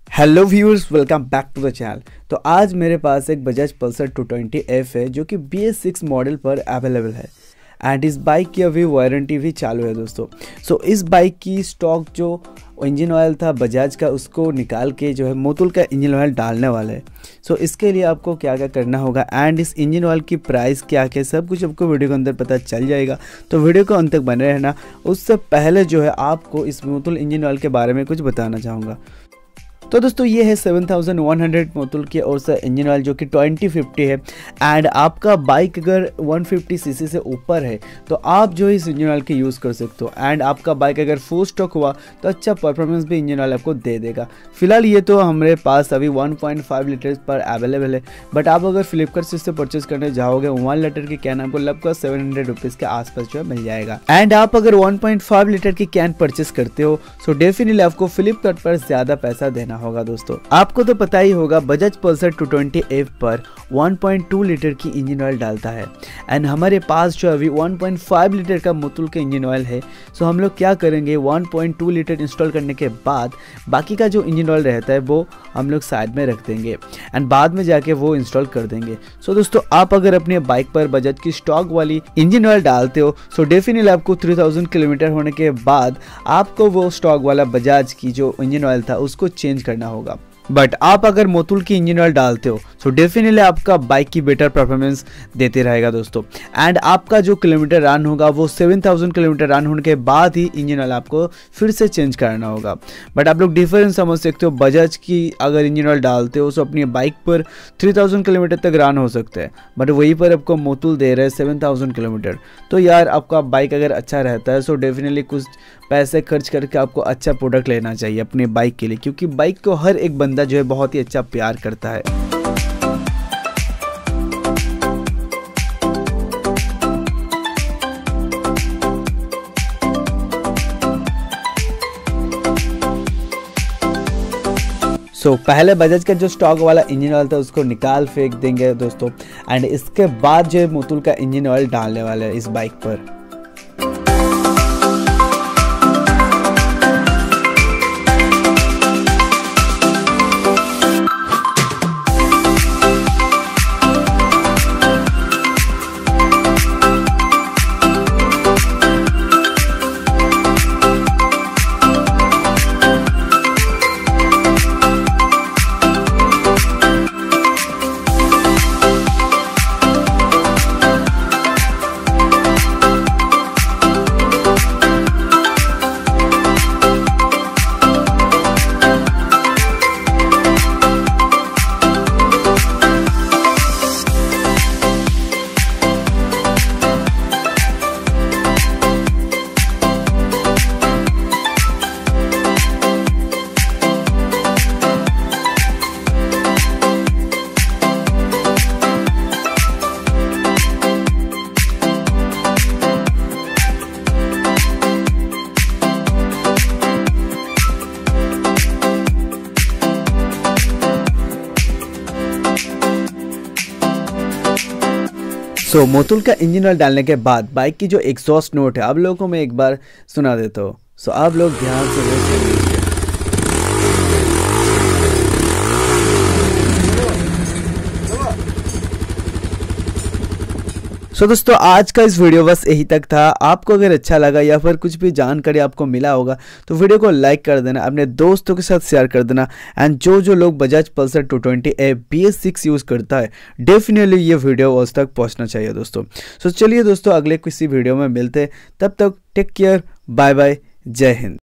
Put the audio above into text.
Hello viewers, welcome back to the channel. तो आज मेरे पास एक बजाज पल्सर 220F है जो कि BS6 मॉडल पर अवेलेबल है एंड इस बाइक की अभी वारंटी भी चालू है दोस्तों। सो इस बाइक की स्टॉक जो इंजन ऑयल था बजाज का उसको निकाल के जो है मोतुल का इंजन ऑयल डालने वाला है। सो इसके लिए आपको क्या क्या करना होगा एंड इस इंजन ऑयल की प्राइस क्या क्या सब कुछ आपको वीडियो के अंदर पता चल जाएगा। तो वीडियो को अंत तक बने रहना। उससे पहले जो है आपको इस मोतुल इंजन ऑयल के बारे में कुछ बताना चाहूँगा। तो दोस्तों ये है 7100 मोतुल की ओर से इंजन ऑयल जो कि 2050 है एंड आपका बाइक अगर 150 सीसी से ऊपर है तो आप जो इस इंजन ऑयल की यूज़ कर सकते हो एंड आपका बाइक अगर फुल स्टॉक हुआ तो अच्छा परफॉर्मेंस भी इंजन ऑयल आपको दे देगा। फिलहाल ये तो हमारे पास अभी 1.5 लीटर पर अवेलेबल है, बट आप अगर फ्लिपकार्ट से परचेस करने जाओगे 1 लीटर की कैन आपको लगभग 700 रुपीज़ के आसपास जो है मिल जाएगा। एंड आप अगर 1.5 लीटर की कैन परचेस करते हो सो डेफिनेटली आपको फ्लिपकार्ट पर ज़्यादा पैसा देना होगा। दोस्तों आपको तो पता ही होगा बजाज पल्सर 220F पर 1.2 लीटर की इंजन ऑयल डालता है एंड हमारे पास जो अभी 1.5 लीटर का मोतुल का इंजन ऑयल है। सो हम लोग क्या करेंगे 1.2 लीटर इंस्टॉल करने के बाद बाकी का जो इंजन ऑयल रहता है वो हम लोग साइड में रख देंगे एंड बाद में जाके वो इंस्टॉल कर देंगे। सो दोस्तों आप अगर अपने बाइक पर बजाज की स्टॉक वाली इंजन ऑयल डालते हो सो डेफिनेटली आपको 3000 किलोमीटर होने के बाद आपको वो स्टॉक वाला बजाज की जो इंजन ऑयल था उसको चेंज करना होगा। बट आप अगर मोतुल की इंजन ऑयल डालते हो सो डेफिनेटली आपका बाइक की बेटर परफॉर्मेंस देते रहेगा दोस्तों। एंड आपका जो किलोमीटर रन होगा वो 7000 किलोमीटर रन होने के बाद ही इंजन ऑयल आपको फिर से चेंज करना होगा। बट आप लोग डिफरेंस समझ सकते हो, बजाज की अगर इंजन ऑयल डालते हो सो अपनी बाइक पर 3000 किलोमीटर तक रन हो सकता है, बट वहीं पर आपको मोतुल दे रहे हैं 7000 किलोमीटर। तो यार आपका बाइक अगर अच्छा रहता है सो डेफिनेटली कुछ पैसे खर्च करके आपको अच्छा प्रोडक्ट लेना चाहिए अपने बाइक के लिए, क्योंकि बाइक को हर एक बंदा जो है बहुत ही अच्छा प्यार करता है। सो पहले बजाज का जो स्टॉक वाला इंजन ऑयल था उसको निकाल फेंक देंगे दोस्तों एंड इसके बाद जो है मोतुल का इंजन ऑयल डालने वाला है इस बाइक पर। सो मोतुल का इंजन ऑयल डालने के बाद बाइक की जो एग्जॉस्ट नोट है आप लोगों को मैं एक बार सुना देता हूँ। सो आप लोग ध्यान से सुनिए। सो दोस्तों आज का इस वीडियो बस यही तक था। आपको अगर अच्छा लगा या फिर कुछ भी जानकारी आपको मिला होगा तो वीडियो को लाइक कर देना, अपने दोस्तों के साथ शेयर कर देना एंड जो लोग Bajaj Pulsar 220F BS6 use करता है डेफिनेटली ये वीडियो उस तक पहुंचना चाहिए दोस्तों। सो चलिए दोस्तों अगले किसी वीडियो में मिलते हैं, तब तक टेक केयर, बाय बाय, जय हिंद।